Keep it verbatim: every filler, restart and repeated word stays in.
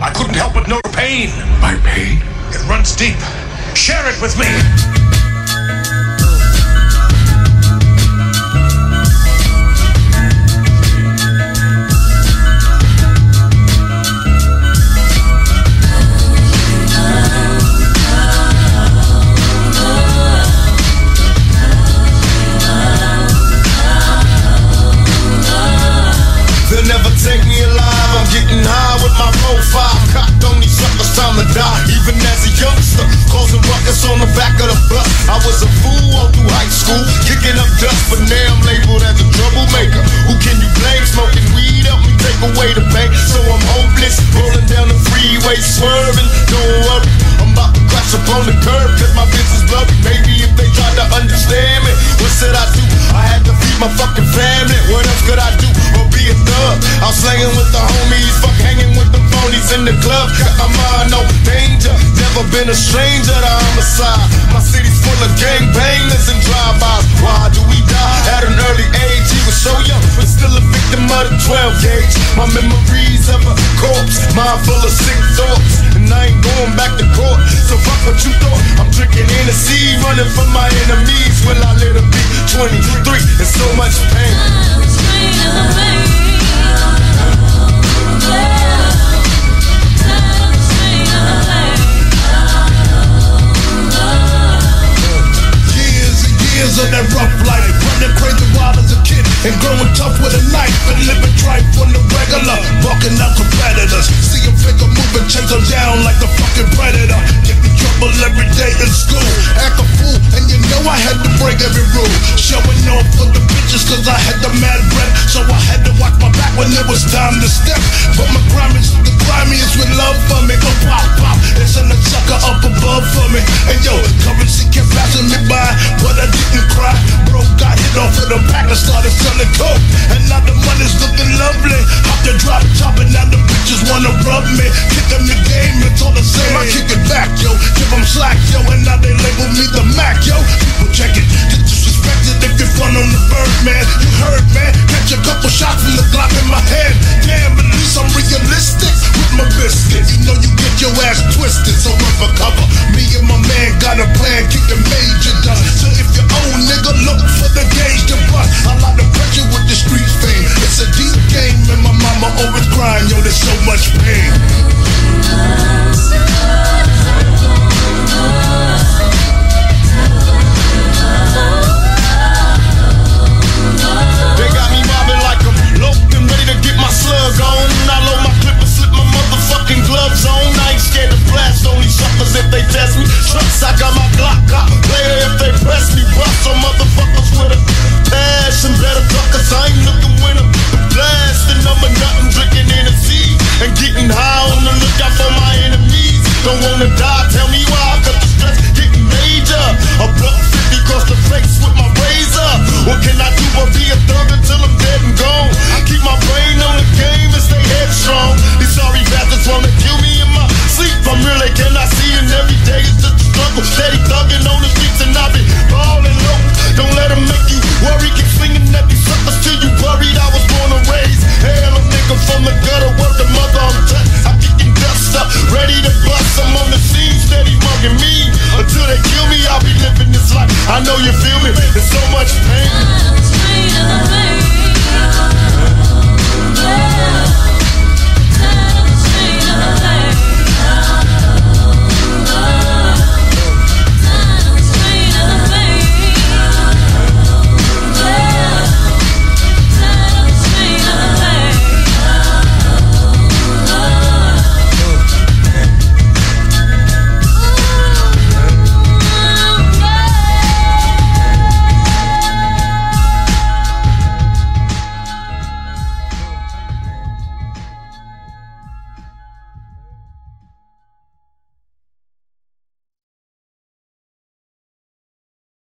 I couldn't help but know your pain. My pain? It runs deep. Share it with me. They'll never take me alive. I'm getting high with my four five. Cocked on these suckers, time to die. Even as a youngster, causing ruckus on the back of the bus. I was a fool all through high school, kicking up dust, but now I'm labeled as a troublemaker. Who can you blame? Smoking weed help me take away the pain. So I'm hopeless, rolling down the freeway, swerving. Don't worry, I'm about to crash up on the curb, cause my bitch is blurry. Maybe if they tried to understand me, what should I do? I had to feed my fucking family. What else could I do? Or be a thug? I'm slanging with the homies, fuck hanging with the phonies in the club. Got my mind no danger, never been a stranger to homicide. My city's full of gangbangers and drive-bys. Why do we die at an early age? He was so young, but still a victim of the twelve gauge. My memories of a corpse, mind full of sick thoughts, and I ain't going back to court. So fuck what you thought. I'm drinking Hennessy, running from my enemies. Will I let it be twenty-three in so much pain? Years of that rough life, running crazy wild as a kid, and growing tough with a knife, and living tripe on the regular, bucking out competitors. See a figure moving, chase them down like the fucking predator. Get in trouble every day in school, act a fool, and you know I had to break every rule. Showing off for the bitches cause I had the mad breath, so I had to watch my back when it was time to step. But my grime is the grimiest with love for me. Go pop, pop, it's in the sucker up above for me. And yo, currency kept passing me by, but I didn't cry. Bro got hit off with a pack and started selling coke, and now the money's looking lovely. Hop the drop top and now the bitches wanna rub me. Kick them the game, it's all the same. I kick it back, yo, give them slack, yo, and now they label me the Mac, yo. People check it, get disrespected if you front on the bird, man. You heard, man, catch a couple shots from the Glock in my head. Damn, at least I'm realistic with my biscuit. You know you get your ass twisted, so run for cover. Me and my man got a plan, kick the major done. So if you old nigga, look for the gauge to bust. I like the pressure with the street fame. It's a deep game, and my mama always crying, yo, there's so much pain. They got me mobbing like I'm loped and ready to get my slug on. I load my clip and slip my motherfucking gloves on. I ain't scared to blast on these suckers if they test me. Trucks, I got my Glock cop later if they press me. Bust some motherfuckers with a passion. Better fuckers, I ain't looking with them. Blasting them or nothing, drinking Hennessy and getting high on the lookout for my enemies. Don't wanna die, tell me why, cause the stress getting major. A buck fifty across the face with my razor. What can I do but be a thug until I'm dead and gone? I keep my brain on the game and stay headstrong. These sorry bastards wanna kill me in my sleep. I'm really cannot see, and every day is just a struggle. Steady thugging on the streets and I be ballin' low. Don't let them make you worry. Keep swinging at these suckers till you worried. I was born and raised hell, a nigga from the gutter. Word the mother I'm touched. I'm kicking dust up, ready to bust. I'm on the scene, steady mugging me. Until they kill me, I'll be living this life. I know you feel me. There's so